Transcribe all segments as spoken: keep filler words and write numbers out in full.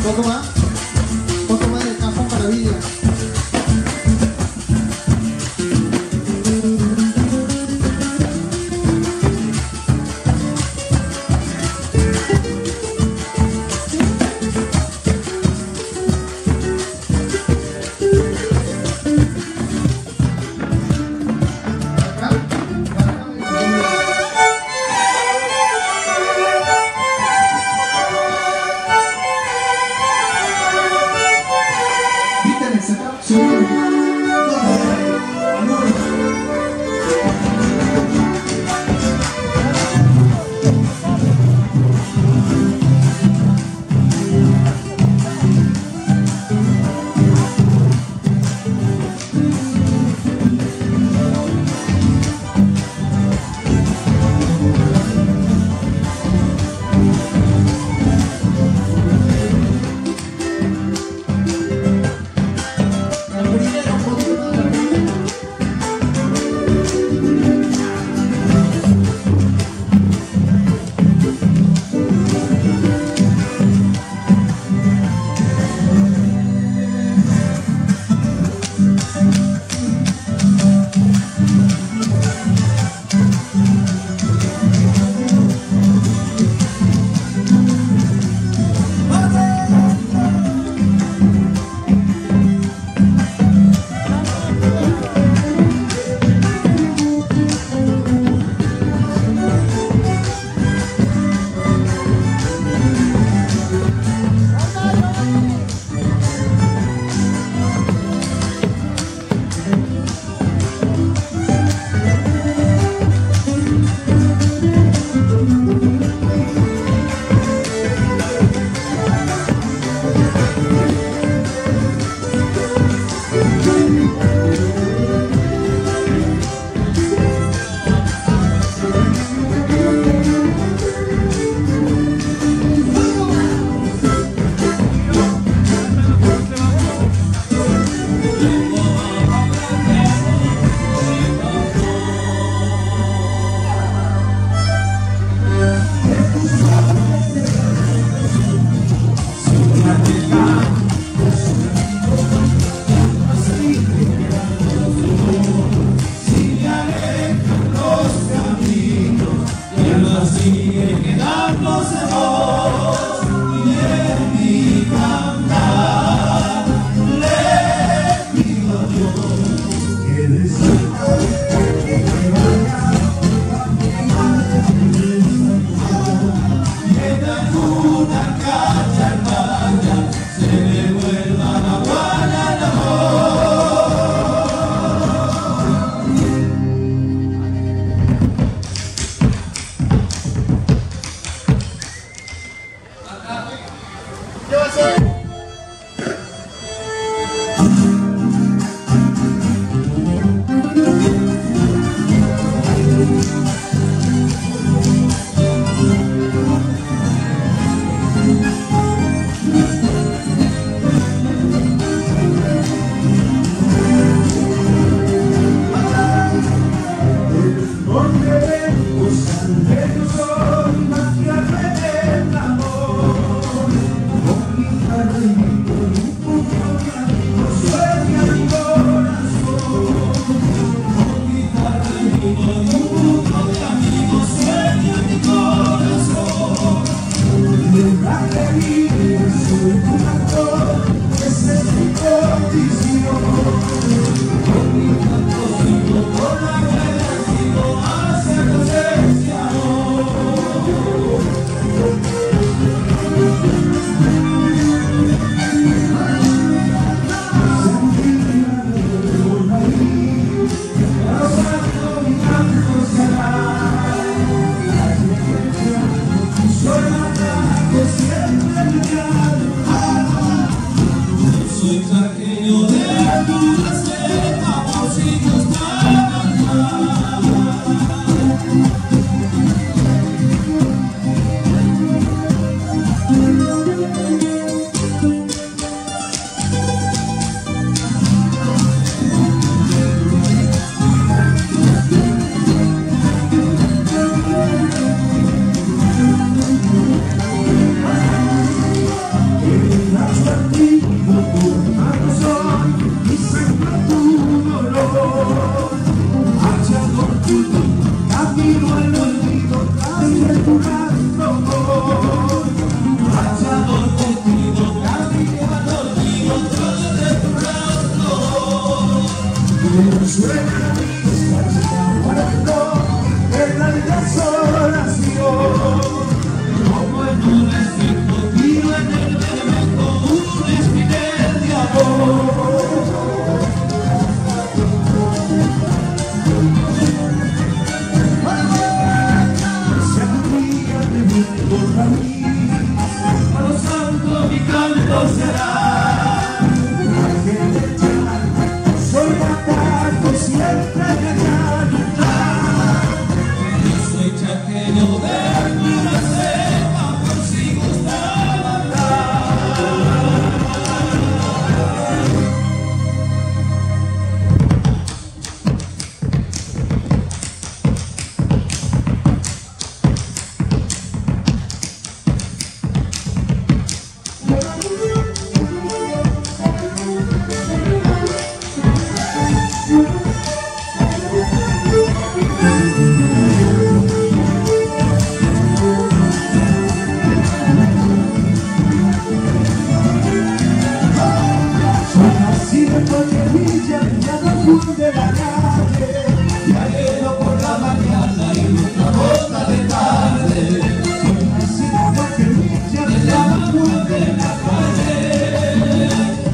poco más, un poco más de Cajón Maravilla. Siempre Suena mi música guardando en la desolación, como en un espíritu vivo en el elemento, un espinel de amor. Se aburría de mí por mí, a lo santo mi canto será. Siempre que cantar, y soy chaqueño de pura cepa, por si gustaba de la calle, ya lleno por la mañana y una gota de tarde. Así como que brilla de la mano de la calle.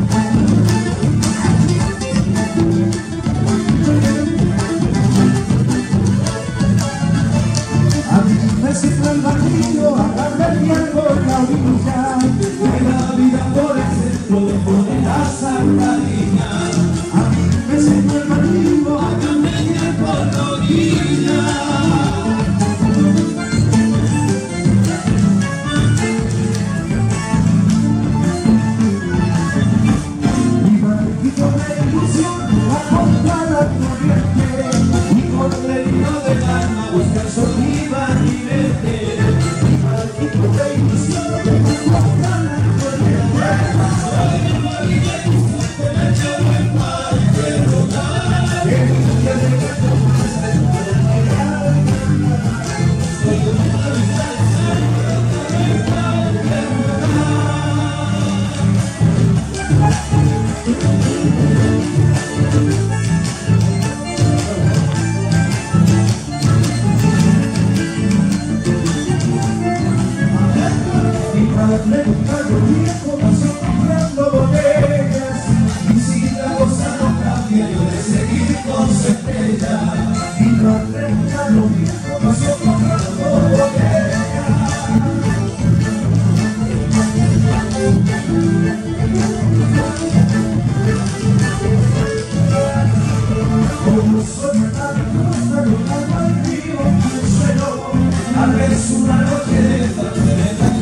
A mí me sirve el barrio, agarra el hierro en la orilla, de la vida por el centro de poner la sangradilla. Siempre el marido, hágame tiempo por la orilla. Mi barquito de ilusión va contra la corriente, y con el hilo del alma busca solida mi mente. Mi barquito de ilusión va contra la corriente. Soy el marido y usted me lleva el mar. Me gusta lo viejo, paso comprando botellas, y si la cosa no cambia, yo de seguir con su estrella. Y no arregla lo viejo, paso comprando botellas. Como soy una costa, no hago el río, un suelo, tal vez una noche de esta